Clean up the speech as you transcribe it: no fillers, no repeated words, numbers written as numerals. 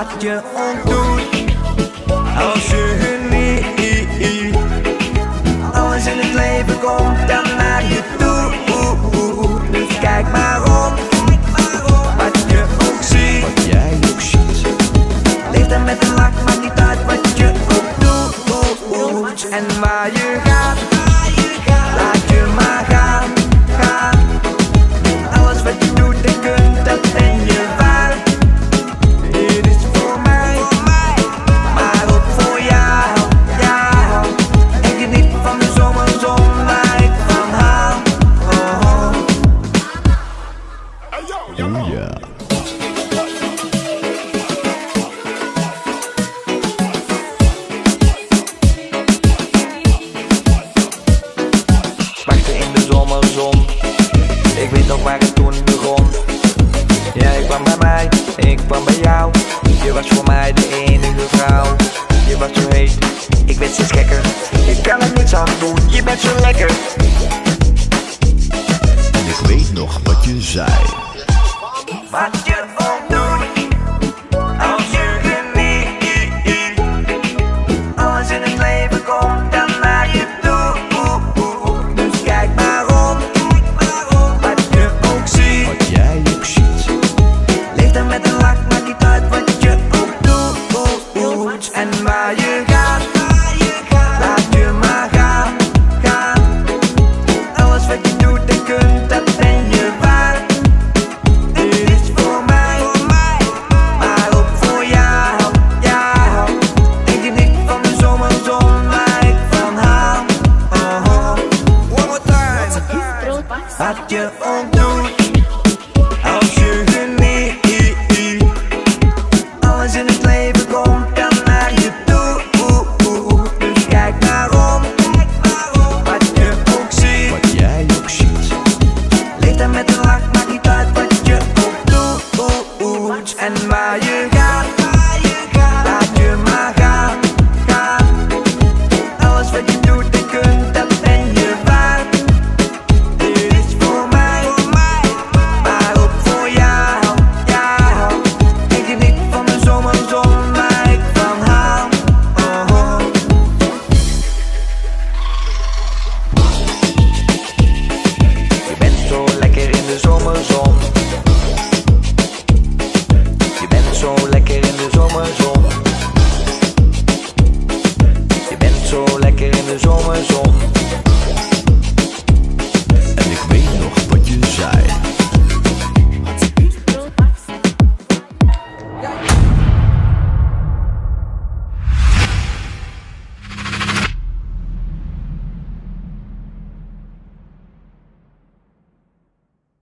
wat je ook doet, als je geniet. Alles in het leven komt dan naar je toe. Dus kijk maar om, wat je ook ziet. Wat jij ook ziet. Leef dan met een lach, maakt niet uit wat je ook doet. En waar je gaat, laat je maar gaan. Alles wat je doet en kunt, dat ben je waard. Dit is voor mij, maar ook voor jou. En geniet van de zomerzon waar ik van hou. Oh ja. Wachten in de zomerzon, ik weet nog waar het toen begon. Jij kwam bij mij, ik kwam bij jou. Je was voor mij de enige vrouw. Je was zo heet, ik werd steeds gekker. Ik kan er niets aan doen, je bent zo lekker. En ik weet nog wat je zei. Wat je ook doet, als je geniet. Alles in het leven komt dan naar je toe. Dus kijk maar om, wat je ook ziet. Wat jij ook ziet. Leef dan met een lach, maakt niet uit wat je ook doet. En waar je gaat, laat je maar gaan. Alles wat je doet en kunt, dat ben je waard. Dit is voor mij, maar ook voor jou. En geniet van de zomerzon waar ik van hou. One more time. Wat je ook doet, als je geniet. Alles in het leven komt dan naar je toe. Dus kijk maar om, wat je ook ziet. Wat jij ook ziet. Leef dan met een lach, maakt niet uit wat je ook doet. En waar je gaat, laat je maar gaan. Alles wat je doet en kunt, dat ben je waard. Dit is voor mij, maar ook voor jou. En geniet van de zomerzon waar ik van hou. Je bent zo lekker in de zomerzon.